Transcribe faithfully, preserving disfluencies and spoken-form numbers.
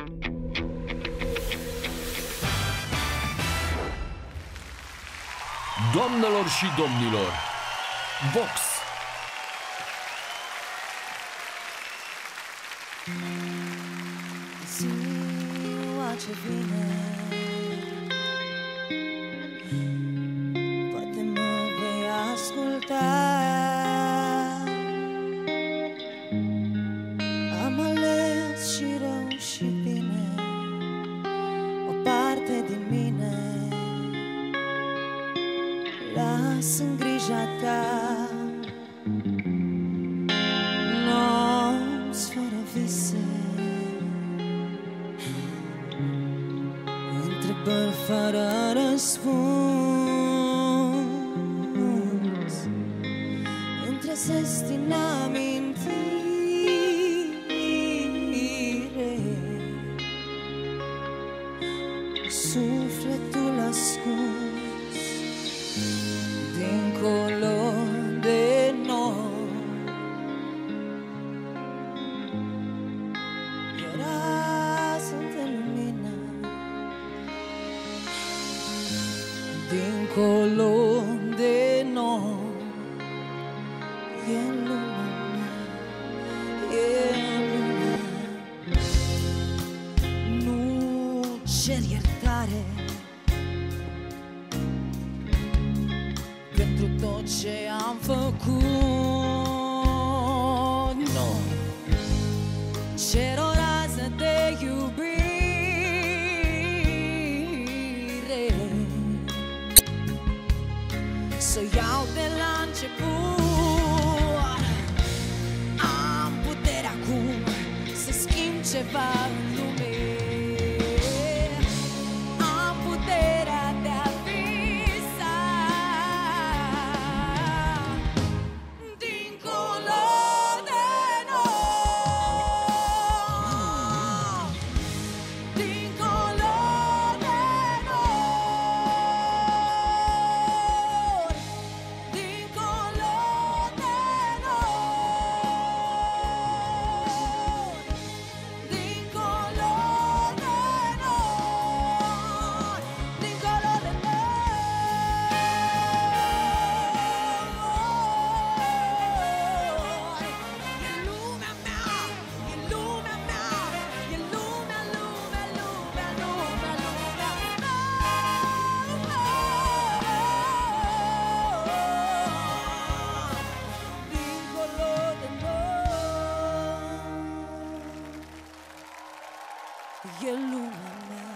Doamnelor și domnilor, Vox! Ziua ce vine, poate mă vei asculta. Am ales și rău și bine, o parte din mine las în grija ta. Nopți fără vise, întrebări fără răspuns, îmi trezesc din amintire sufletul ascuns dincolo de noi. Era sunt în lumină dincolo de noi. E lumea mea, e lumea. Nu cer iertare pentru tot ce am făcut, nu. Cer o rază de iubire, să iau de la început. Am puterea acum să schimb ceva în lume. Am puterea de a visa dincolo de noi, dincolo de noi, dincolo de noi, dincolo de noi, dincolo de noi. E lumea mea, e lumea mea, e lumea, lumea, lumea, lumea, lumea mea. Dincolo de noi, e lumea mea.